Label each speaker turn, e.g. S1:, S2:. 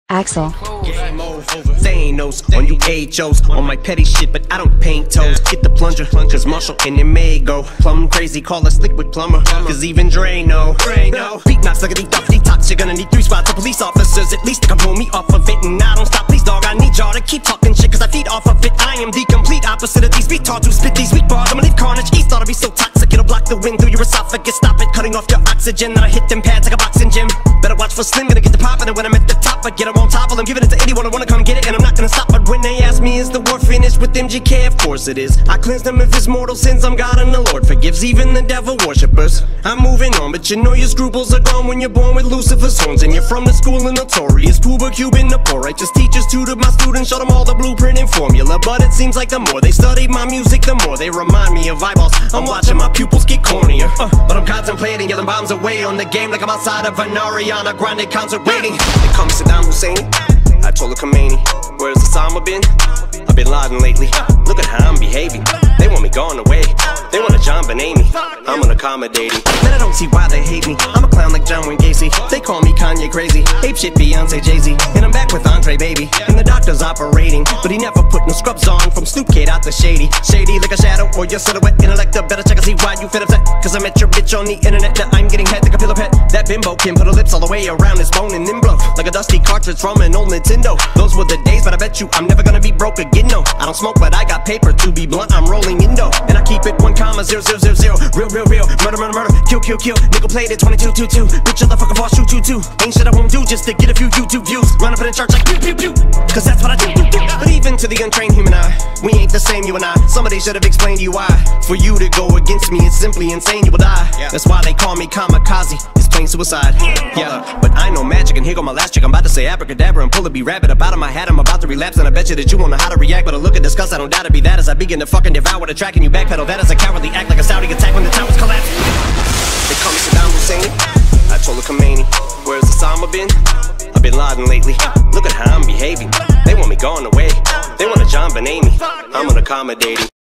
S1: Axel.
S2: Game over. They ain't knows on you HOs on my petty shit, but I don't paint toes. Get the plunger, cause Marshall and it may go plumb crazy. Call us liquid plumber, cause even Dre know. Beat knocks like a detox. You're gonna need 3 spots of police officers at least to come pull me off of it. And I don't stop, please dog, I need y'all to keep talking shit, cause I feed off of it. I am the complete opposite of these retards who spit these weak bars. I'ma leave carnage east, thought I'd be so toxic it'll block the wind through your esophagus. Stop it, cutting off your oxygen. Then I hit them pads like a boxing gym. Better watch for Slim, gonna get the poppin'. And when I'm at the top, I get them on top of them, giving it to anyone who wanna come get it. And I'm not gonna stop, but when they ask me, is the war finished with MGK? Of course it is. I cleanse them of his mortal sins, I'm God and the Lord forgives even the devil worshippers. I'm moving on, but you know your scruples are gone when you're born with Lucifer's horns. And you're from the school of notorious Puba Cuban, the poor righteous teachers tutored my students, showed them all the blueprint and formula. But it seems like the more they study my music, the more they remind me of eyeballs. I'm watching my pupils get cornier, but I'm contemplating yelling bombs away on the game like I'm outside of an Ariana Grande concert waiting. It comes Saddam Hussein, Ayatollah Khomeini. Where's Osama been? I've been Laden lately. Look at how I'm behaving. They want me gone away. They want a John Benet me. I'm unaccommodating. Man, I don't see why they hate me. I'm a clown like John Wayne Gacy. They call me Kanye crazy. Ape shit Beyonce Jay-Z. And I'm back with Andre baby. And the doctor's operating, but he never put no scrubs on. From Snoop Kid out to Shady. Shady like a shadow or your silhouette. Intellect better check and see why you fit upset. Cause I met your bitch on the internet. Now I'm getting head like a pillow pet. That bimbo can put her lips all the way around his bone and then blow like a dusty cartridge from an old Nintendo. Those were the days, but I bet you I'm never gonna be broke again, no. I don't smoke, but I got paper, to be blunt, I'm rolling indo. And I keep it 1,0,0,0. Real, murder, kill. Nickel played it 2222. Bitch, shut the fucking fall, shoot. Ain't shit I won't do just to get a few YouTube views. Run up in the church like pew. Cause that's what I do. But even to the untrained human eye, we ain't the same, you and I. Somebody should have explained to you why. For you to go against me, it's simply insane, you will die. That's why they call me kamikaze. It's plain suicide. Yeah, but I know magic, and here go my last trick. I'm about to say abracadabra and pull a B-rabbit up out of my hat. I'm about to relapse, and I bet you that you won't know how to react. But I look at disgust, I don't doubt to be that as I begin to fucking devour the track and you backpedal. That is a cowardly act like a Saudi attack when the towers collapse. They call me Saddam Hussein, Ayatollah Khomeini. Where's Osama been? I've been Laden lately. Look at how I'm behaving. They want me gone away. They want a John Benet me. I'm unaccommodating.